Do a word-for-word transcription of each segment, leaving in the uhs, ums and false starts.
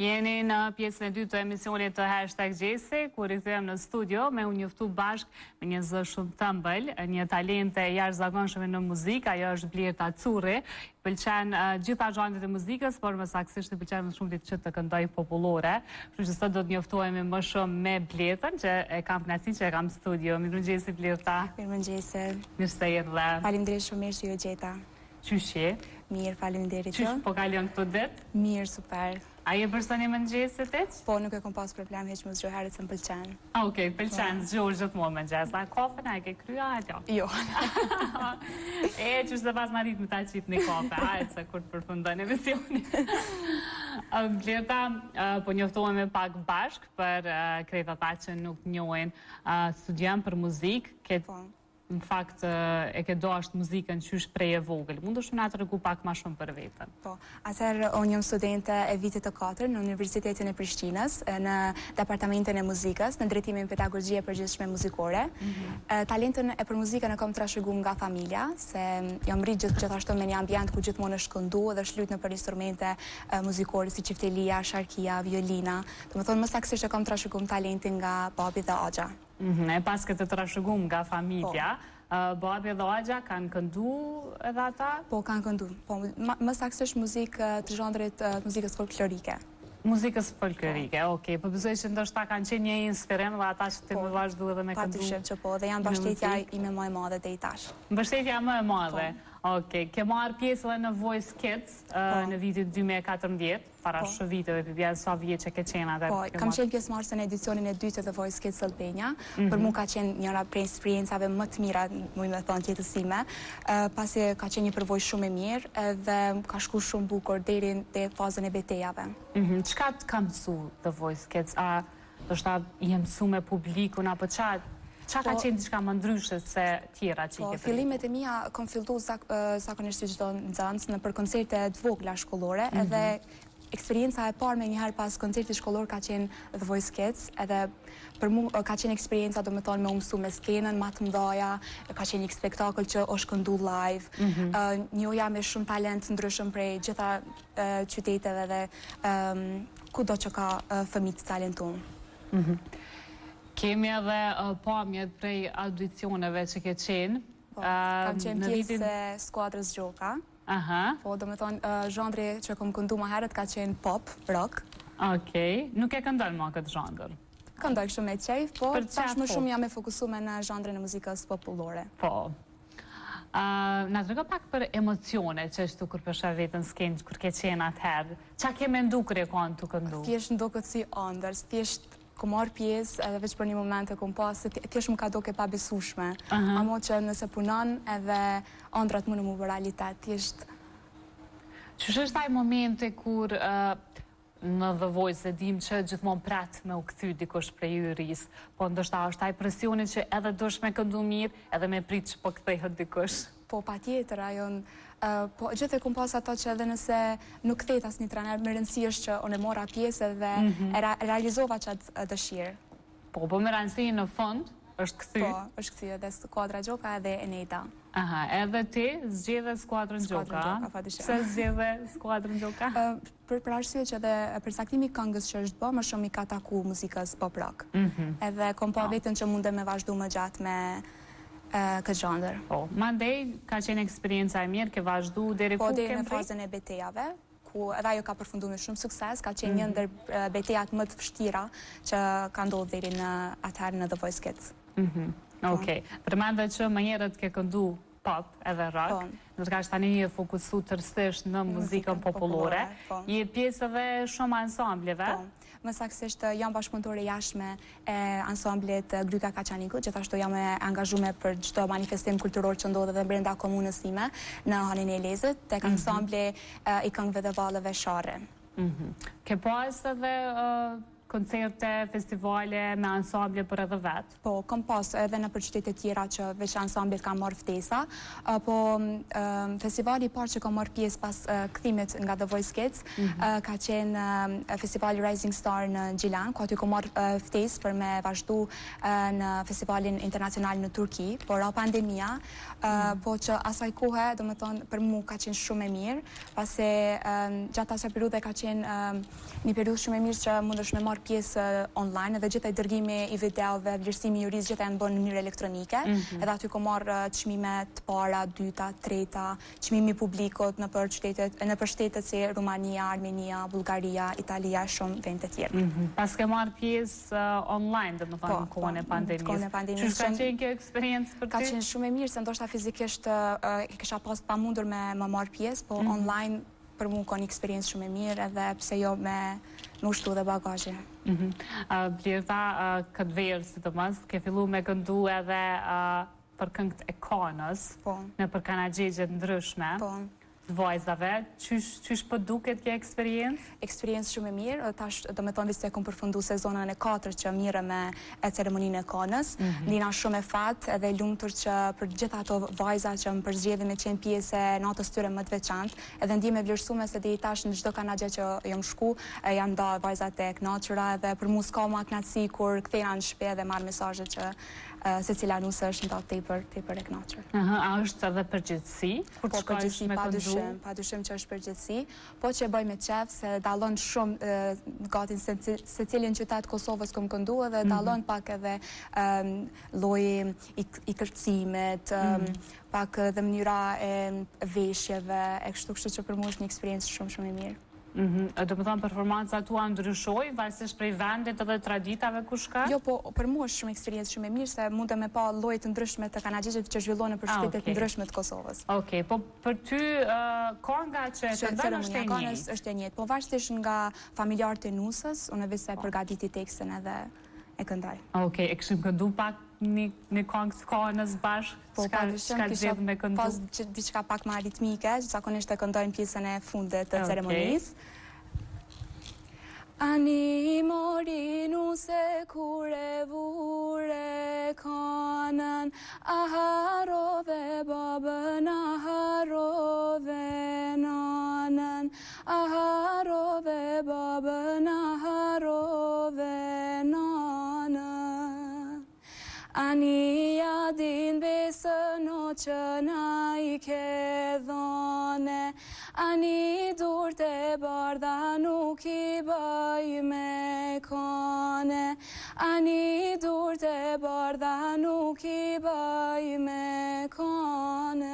Jeni në pjesën e dytë të emisionit të Hashtag Gjesi, ku rikëthujem në studio me u njoftu bashk me një zë shumë të ëmbël, një talente jashtëzakonshme në muzikë, ajo është Blerta Curri. Pëlqen uh, gjitha zhanret e muzikës, por më saktësisht i pëlqen më shumë që të këndoj popullore. Kështu që sot do të njoftohemi më shumë me Blertën, që e kam kënaqësinë që e kam në studio. Mirëmëngjesi Blerta. Mirëmëngjesi. Mirë se je dhe. Faleminderit shumë mirë që ju gjeta. Qysh je? Mirë, faleminderit. Qysh po kalon këto ditë? Mirë, super. A je personi mëngjesit eq? Po, nuk e kom pas problem heq më zgjoherët se më pëlqen. Ah, okej, okay, pëlqen zgjohë gjithmonë mëngjes. A kafën a e ke krya atë? Jo. E, qysh dhe pas në rritë me ta qitë një kafe, hajtë se kur të përfundon emisioni. Blerta, po njoftohemi pak bashk për krejt ata që nuk njohin, studion për muzikë, këtë në fakt e ke dashur muzikën qysh prej e vogël. Mund është më na tregu pak më shumë për veten? Po, atëherë unë jam studente e vitit të katërt në Universitetin e Prishtinës, në departamentin e muzikës, në drejtimin pedagogjie e përgjithshme muzikore. Mm-hmm. Talentën e për muzikën e kam trashëguar nga familja, se jam rrit gjithë gjithashtu me një ambient ku gjithmonë është këndu dhe është lut në për instrumente muzikore si çiftelia, sharkia, violina. Domethënë më saktësisht e kam trashëguar talentin nga babi dhe axha. Mm-hmm. E pas këtë të trashëguar nga familja, uh, babi dhe axha kanë këndu edhe ata? Po, kanë këndu. Po, më saktësisht muzikë të zhandrit uh, muzikës folklorike. Muzikës folklorike, okej. Po besoj që ndoshta kanë qenë një inspirim dhe ata që ti më vazhdu edhe me këndu. Patyshim që po, dhe janë mbështetja ime më e madhe deri tash. Mbështetja më e madhe. Okej, ke marrë pjesë edhe në Voice Kids në vitin dy mijë e katërmbëdhjetë, para shumë viteve, për vjen sa vjet që ke qenë atë. Po, kam qenë pjesëmarrëse në edicionin e dytë të Voice Kids Albania. Për mua ka qenë njëra prej eksperiencave më të mira, muj me thonë jetës time, pasi ka qenë një përvojë shumë e mirë dhe ka shkuar shumë bukur deri te fazën e betejave. Çka të ka mësuar The Voice Kids? A do të thotë je mësuar me publikun apo çfarë? Qa ka qenë diçka më ndryshe se tjera që i ke përri? Po, fillimet e mia kom fillu zakonisht si çdo nxënës në për koncerte të vogla shkollore, edhe eksperienca e parë me njëherë pas koncertit shkollor ka qenë The Voice Kids, edhe për mu ka qenë eksperienca do me thonë me umësu me skenën, ma të mdoja, ka qenë një spektakl që është këndu live, njoja me shumë talent ndryshëm prej gjitha qyteteve dhe kudo që ka fëmijë të talentuar. Kemi edhe pamjet prej audicioneve që ke qenë. Kam qenë pjesë e skuadrës Gjoka. Po, do me thonë, zhandri që kom këndu ma herët ka qenë pop, rock. Okej, nuk e këndon ma këtë zhandër? Këndoj shumë e qejf, po tash më shumë jam e fokusume në zhandrin e muzikës popullore. Po. Na të rego pak për emocione që është të kur përsha vetën s'kenë, kur ke qenë atëherë. Qa ke mendu kër e kanë të këndu? Thjesht ndo këtë si andër, thjesht ku marrë pjesë edhe veç për një moment e kom pasë, thjesht më ka do ke pa besushme. Amo që nëse punon edhe andrat më në mu për realitet, thjesht... Qësh është taj momente kur në The Voice e dim që gjithmonë pratë me u këthy dikush prej juris, po ndoshta është taj presionit që edhe dosh me këndu mirë, edhe me pritë që po këthejhët dikush? Po, pa tjetër, ajon... Po, gjithë e kum pas ato që edhe nëse nuk kthejt as një trener, më rëndësi është që unë e mora pjesë dhe e realizova qatë dëshirë. Po, po më rëndësi në fund, është këthy? Po, është këthy edhe skuadra Gjoka edhe Eneta. Aha, edhe ti zgjedhe skuadrën Gjoka? Skuadrën Gjoka, fatishem. Se zgjedhe skuadrën Gjoka? Për arsye që edhe përcaktimi këngës që është bë, më shumë i ka taku muzikës pop rock. Edhe kom pa vetën që mundem me vazhdu më gjatë me këtë zhandër. Po, ma ndej, ka qenë eksperienca e mirë, ke vazhdu deri ku po, ke deri në fazën e betejave, ku edhe ajo ka përfundu me shumë sukses, ka qenë një ndër betejat më të vështira që ka ndodhë deri në atëherë në The Voice Kids. Okej, përmende që më njerët ke këndu pop edhe rock, në të ka është tani një fokusu tërstisht në muzikën popullore, je pjesë edhe shumë ansambleve. Më saktësisht jam bashkëpunëtore jashtme e ansamblit Gryka Kaçaniku, gjithashtu jam e angazhume për çdo manifestim kulturor që ndodhet edhe brenda komunës time në Hanin e Lezët, tek ansambli i këngëve dhe vallëve Sharre. Ke pas edhe koncerte, festivale me ansamble për edhe vetë? Po, kam pas edhe në për qytetet tjera që veç ansamblit kam marrë ftesa, po festivali i parë që kam marrë pjesë pas kthimit nga The Voice Kids ka qenë festivali Rising Star në Gjilan, ku aty kam marrë ftesë për me vazhdu në festivalin internacional në Turki, por ra pandemia, po që asaj kohe, do me thonë, për mu ka qenë shumë e mirë, pase gjatë asaj periudhe ka qenë një periudhë shumë e mirë që mundesh me marrë pjesë online, edhe gjithaj dërgimi i videove, vlerësimi i juris gjithaj në bënë në mënyrë elektronike, edhe aty ko marrë çmime të para, dyta, treta, çmimi publikut në për qytetet, në për shtetet si Rumania, Armenia, Bullgaria, Italia, shumë vende të tjera. Pas ke marrë pjesë online, dhe më thonë, në kohën e pandemisë. Që ka qenë kjo eksperiencë për ty? Ka qenë shumë e mirë, se ndoshta fizikisht kisha pas pa mundur me më marrë pjesë, po online për mu ka një eksperiencë shumë e mirë, edhe pse jo me në ushtu dhe bagazhe. Blerta, këtë verë, si të mësë, ke fillu me këndu edhe për këngët e kanës, në për kanagjegjët ndryshme, të vajzave. Qysh për duket kjo eksperiencë? Eksperiencë shumë e mirë, tash do me thonë viste e kom përfundu sezonën e katër që mire me ceremoninë e kanës, ndina shumë e fatë edhe lumëtur që për gjitha ato vajza që më përzgjedhin me qenë pjesë e natës tyre më të veçantë, edhe ndihmë e vlerësume se dhe i tash në çdo kanagje që jam shku, janë da vajzat e kënaqura edhe për mu s'ka ma kënaqësi kur kthejna në shtëpi dhe marr mesazhe që se cila nuse është nda tepër tepër e kënaqur. A është edhe përgjithësi? Po, përgjithësi, pa dyshim, pa dyshim që është përgjithësi, po që e bëj me qef se dallon shumë gati se cilin qytet Kosovës kom këndu edhe dallon pak edhe lloji i kërcimit, pak edhe mënyra e veshjeve, e kështu kështu që për mua është një eksperiencë shumë shumë e mirë. Do më thonë performanca tua ndryshoj, varësisht prej vendit edhe traditave ku shka? Jo, po për mua është shumë eksperiencë shumë e mirë, se mund të me pa llojet ndryshme të kanagjegjit që zhvillohen për shtetet ndryshme të Kosovës. Okej, po për ty konga që e të dënë është e njëjtë? është e njëjtë, po varësisht nga familjarët e nusës, unë vese përgatiti tekstin edhe e këndaj. Okej, e këshim këndu pak një kongë të kanës bashkë? Po, pa dyshim, kisha pas diçka pak ma ritmike, që zakonisht e këndojnë pjesën e fundet të ceremonisë. Ani mori nuse kure vure kanën, aharove babën, aharove nanën, aharove babën, aharove nanën. Ani jadin besën o që na i ke dhone, ani dur të bardha nuk i bëj me kone, ani dur të bardha nuk i bëj me kone.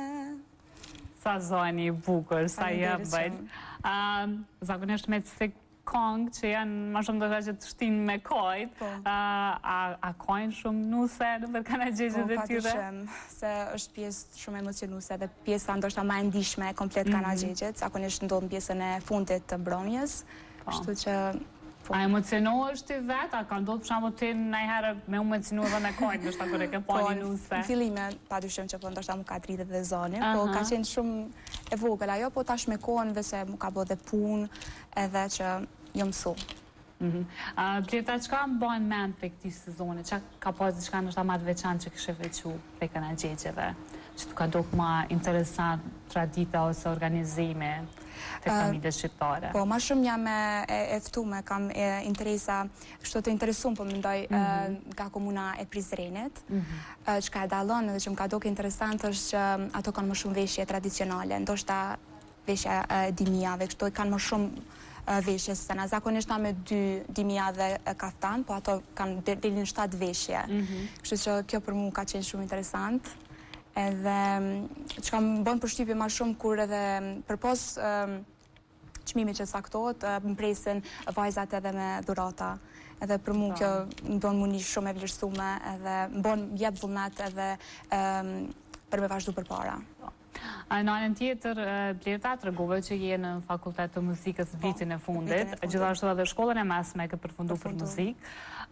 Sa zoni bukur, sa jam bëjt. Zakonisht me të kongë që janë ma shumë të që të shtinë me kojt, a kojnë shumë nuse në për kanagjegjët e tyre? Po, pa të shumë, se është pjesë shumë emocionuse dhe pjesë ndoshta ma e ndishme komplet kanagjegjët, zakonisht ndodhë në pjesën e fundit të mbrëmjes, kështu që... A emocionohesh ti vetë? A ka ndodhë për shambu ti najherë me emocionu edhe me kojnë, nështë ta kërë ke po një nuse? Në fillime, pa dyshim që po ndoshta mu ka dritë dhe zoni, po ka qenë shumë e vogël ajo, po tash me kohën dhe se mu ka bo dhe punë edhe që jo mësu. Blerta, qka më bojnë mend për këti sezoni? Qa ka pas diçka nështë ta ma të veçan që kështë vequ për kanagjegjeve? Që të ka dok ma interesant tradita ose organizime të familjes shqiptare? Po, ma shumë jam e eftume, kam interesa, kështu të interesum, po mendoj nga komuna e Prizrenit, që ka e dalon edhe që më ka dok interesant është që ato kanë më shumë veshje tradicionale, ndoshta veshja dimijave, kështu kanë më shumë veshje se na zakonisht na me dy dimija dhe kaftan, po ato kanë deri në shtatë veshje. Kështu që kjo për mu ka qenë shumë interesant. Edhe që kam bënë përshtypje ma shumë kur edhe përpos çmimit që saktohet, më presin vajzat edhe me dhurata. Edhe për mu kjo më bënë mu një shumë e vlerësume edhe më bënë jep vullnet edhe për me vazhdu për para. Në anën tjetër, Blerta, të regove që je në fakultet të muzikës vitin e fundit, gjithashtu edhe shkollën e mesme ke përfundu për muzikë.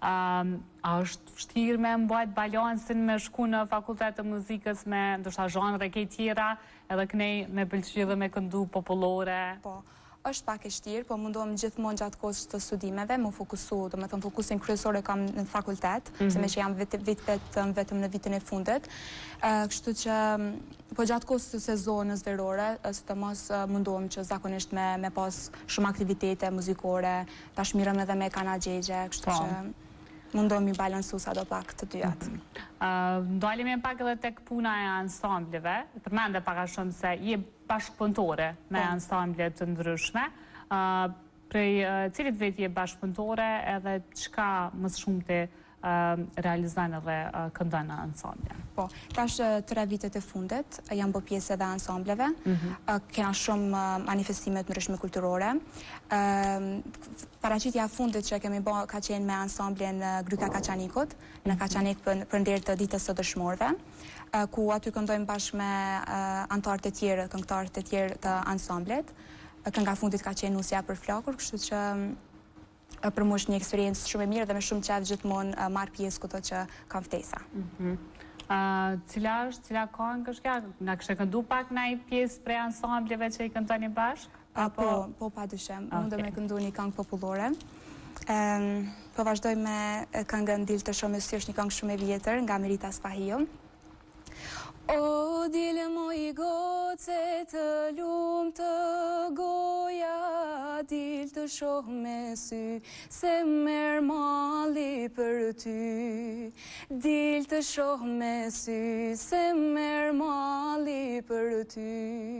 A është vështirë me mbajt balansin me shku në fakultet të muzikës me ndoshta zhanre ke tjera, edhe kënej me pëlqy dhe me këndu popullore? Po, është pak e vështirë, po mundohem gjithmonë gjatë kohës të studimeve më fokusu, do me thënë fokusin kryesore kam në fakultet, se me që jam vit, vit vetëm, vetëm në vitin e fundit. Uh, kështu që, po gjatë kohës të sezonës verore, së të mos uh, mundohem që zakonisht me, me pas shumë aktivitete muzikore, tash mirëm edhe me kana gjegje, kështu që mundohem i balansu sa do pak të dyat. Mm -hmm. uh, Ndalimi e pak edhe tek puna e ansambleve, përmende pak a shumë se je bashkëpunëtore me po. Ansamble të ndryshme. Uh, prej uh, cilit vet je bashkëpunëtore edhe çka më shumë të uh, realizon edhe uh, këndon në ansamble? Po, tash tre vitet e fundit jam bë pjesë edhe ansambleve. Mm -hmm. uh, kena shumë uh, manifestime të ndryshme kulturore. Uh, Paraqitja fundit që kemi bë ka qenë me ansamblen uh, Gryka Kaçanikut, mm -hmm. në Kaçanik për, për nder të ditës së dëshmorëve. Uh, ku aty këndojmë bashkë me uh, antarët e tjerë, këngëtarët e tjerë të ansamblet. Uh, kënga fundit ka qenë Nusja për flakur, kështu që uh, për mua është një eksperiencë shumë e mirë dhe me shumë qejf gjithmonë uh, marr pjesë kudo që kam ftesa. Mm -hmm. uh, cila është, cila këngë është kjo? Na kishe këndu pak ndaj pjesë prej ansambleve që i këndoni bashkë? Uh, po, po padyshim. Okay. Mundem me këndu një këngë popullore. Um, po vazhdoj me këngën Dil të shumë sy, është një këngë shumë e vjetër nga Merita Spahio. O dile mo i goce të lumë të goja, dil të shoh me sy, se merë mali për ty. Dil të shoh me sy, se merë mali për ty.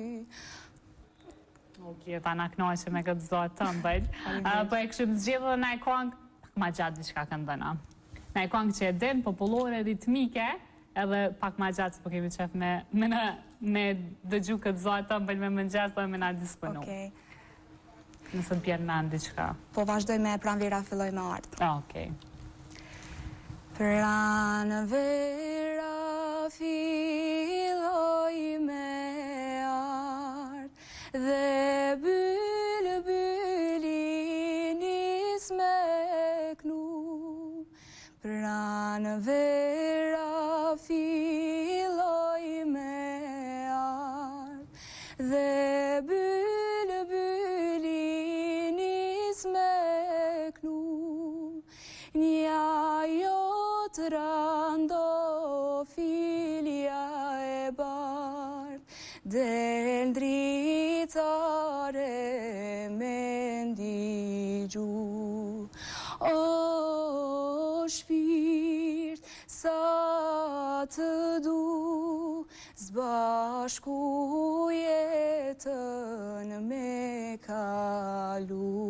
O, Bleta, na knaqe me këtë zotë të mbëll. uh, po e këshim zgjidhë në e këngë, pak ma gjatë diçka këndëna. Në e këngë që e din, popullore, ritmike, edhe pak ma gjatë, se po kemi qef me, me, në, me dëgju këtë zotë të mbëll me mëngjes dhe me na disponu. Okay. Nëse të bjerë në diçka. Po vazhdoj me Pranvera filloj me ardhë. Ah, okej. Okay. Pranvera filloj me ardhë dhe bylbylin nis me knu. Pranvera filloj me ardhë dhe bylbylin nis me knu. Nja jot rando filja e bardh, del dritare me ndigju. O shpirt, sa të du, zbashku jetën me kalu.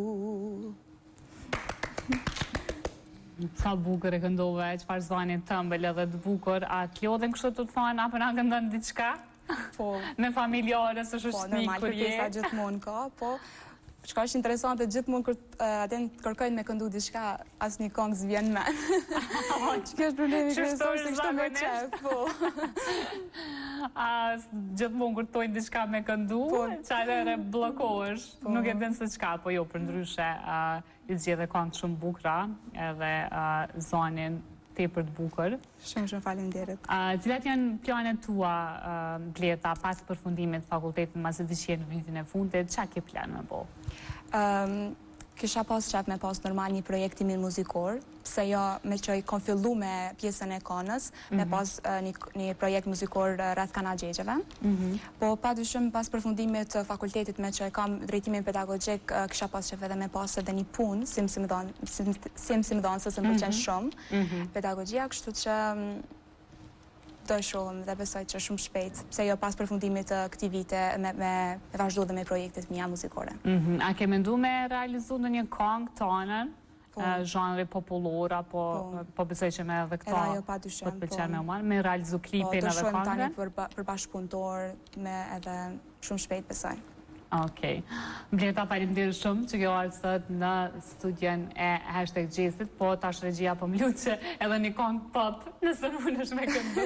Sa bukur e këndove, çfarë zanit tëmbël edhe të bukur, a t'lodhen kështu të thonë, apo na këndon diçka? Po. Me familjare, së është po, snik normal, kur je? kërkesa gjithmonë ka, po. Çka është interesante, gjithmonë kur uh, atë kërkojnë me këndu diçka, asnjë këngë s'vjen me. Kjo është problemi kryesor, se kështu me qef, po. A, gjithmonë kur tojnë diçka me këndu, po, qarere blokohesh, po. Nuk e din se çka, po jo, për ndryshe, uh, i zgjedhe këngë shumë bukra, edhe uh, zonin tepër të bukur. Shumë shumë faleminderit. Uh, cilat janë planet tua, uh, Bleta, pas përfundimit fakultetit, mbasi të shjenë në vitin e fundit, çka ke plan me bo? Um, kisha pas qef me pas normal një projektimin muzikor, pse jo me që i kon fillu me pjesën e kanës, mm -hmm. me pas uh, një, një projekt muzikor uh, rreth kana gjegjeve. Mm -hmm. Po pa dyshim pas përfundimit të fakultetit me që kam drejtimin pedagogjik, uh, kisha pas qef edhe me pas edhe një punë, si mësim dhënëse, se më pëlqen shumë, mm -hmm. pedagogjia, kështu që um, do e shohëm dhe besoj që shumë shpejt, pse jo pas përfundimit të këtij vite me, me, me vazhdu dhe me projektet mia muzikore. Mm -hmm. A ke mendu me realizu në një këngë tonën, po. uh, genre popullor, apo po, po besoj që me edhe këta ajo, pa dyshim, po të pëlqen me uman, me realizu klipin edhe këngën? Po, do tani për, për bashkëpunëtor me edhe shumë shpejt besoj. Okej. Bleta, faleminderit shumë që kjo ardhë sot në studion e hashtag Gjesit, po tash regjia po m'lut që edhe një këngë pop, nëse mundesh me këndu.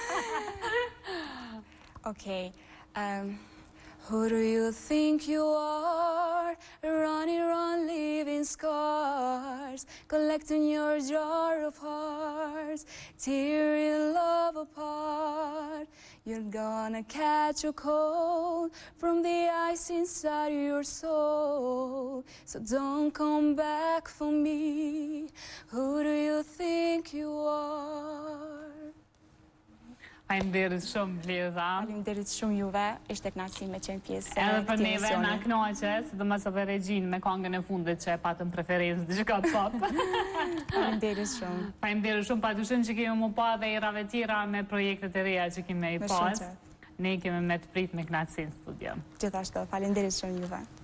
Okej. Um, who do you think you are? Running, run, leaving scars, collecting your jar of hearts, tearing love apart. heart, you're gonna catch a cold from the ice inside your soul. So don't come back for me. Who do you think you are? Faleminderit shumë Bledha. Faleminderit shumë juve, ishte kënaqësi me qenë pjesë e Edhe për këtij neve na emisioni. kënaqe, sidomos edhe Regjin me këngën e fundit që e patëm preferencë diçka pop. Faleminderit shumë. Faleminderit shumë, padyshim që kemi më pa dhe erave tjera me projektet e reja që kemi Me pas. shumë qejf. Ne kemi me të prit me kënaqësi në studio. Gjithashtu, faleminderit shumë juve.